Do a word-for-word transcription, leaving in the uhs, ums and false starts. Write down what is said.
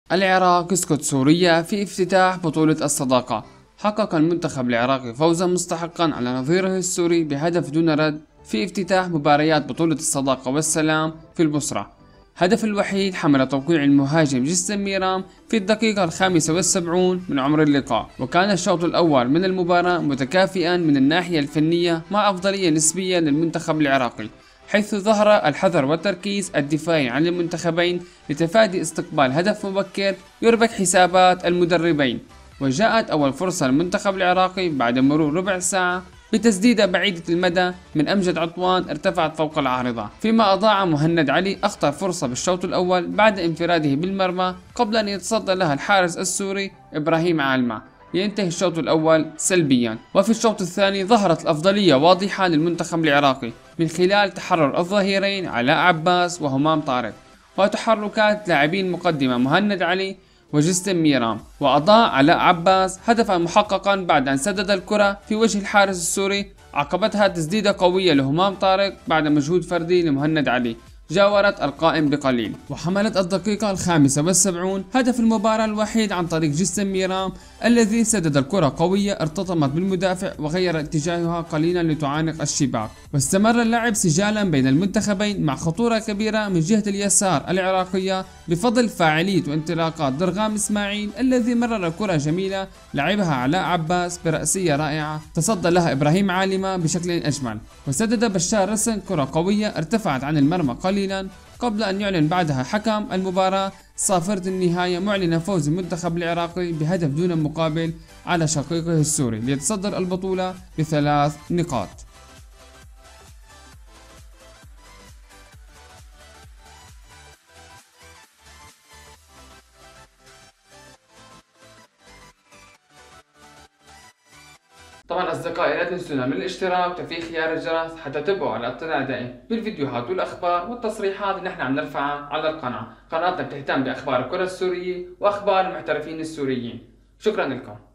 العراق يسقط سوريا في افتتاح بطولة الصداقة. حقق المنتخب العراقي فوزا مستحقا على نظيره السوري بهدف دون رد في افتتاح مباريات بطولة الصداقة والسلام في البصرة. هدف الوحيد حمل توقيع المهاجم جسم ميرام في الدقيقة الخامسة والسبعون من عمر اللقاء. وكان الشوط الأول من المباراة متكافئا من الناحية الفنية مع أفضلية نسبية للمنتخب العراقي، حيث ظهر الحذر والتركيز الدفاعي عن المنتخبين لتفادي استقبال هدف مبكر يربك حسابات المدربين. وجاءت أول فرصة للمنتخب العراقي بعد مرور ربع ساعة بتسديدة بعيدة المدى من أمجد عطوان ارتفعت فوق العارضة، فيما أضاع مهند علي أخطر فرصة بالشوط الأول بعد انفراده بالمرمى قبل أن يتصدى لها الحارس السوري إبراهيم عالمة لينتهي الشوط الأول سلبيا. وفي الشوط الثاني ظهرت الأفضلية واضحة للمنتخب العراقي من خلال تحرر الظهيرين علاء عباس وهمام طارق، وتحركات لاعبين مقدمة مهند علي وجسم ميرام. وأضاع علاء عباس هدفا محققا بعد أن سدد الكرة في وجه الحارس السوري، عقبتها تسديدة قوية لهمام طارق بعد مجهود فردي لمهند علي جاورت القائم بقليل. وحملت الدقيقة الخامسة والسبعون هدف المباراة الوحيد عن طريق جسم ميرام الذي سدد الكرة قوية ارتطمت بالمدافع وغير اتجاهها قليلا لتعانق الشباك. واستمر اللعب سجالا بين المنتخبين مع خطورة كبيرة من جهة اليسار العراقية بفضل فاعلية وانطلاقات درغام اسماعيل الذي مرر كرة جميلة لعبها علاء عباس برأسية رائعة تصدى لها إبراهيم عالمة بشكل أجمل. وسدد بشار رسن كرة قوية ارتفعت عن المرمى قليلا قبل أن يعلن بعدها حكم المباراة صافرة النهاية معلنة فوز المنتخب العراقي بهدف دون مقابل على شقيقه السوري ليتصدر البطولة بثلاث نقاط. طبعا اصدقائي لا تنسونا من الاشتراك وتفعيل خيار الجرس حتى تبقوا على اطلاع دائم بالفيديوهات والاخبار والتصريحات اللي نحن عم نرفعها على القناة. قناتنا بتهتم باخبار الكرة السورية واخبار المحترفين السوريين. شكرا لكم.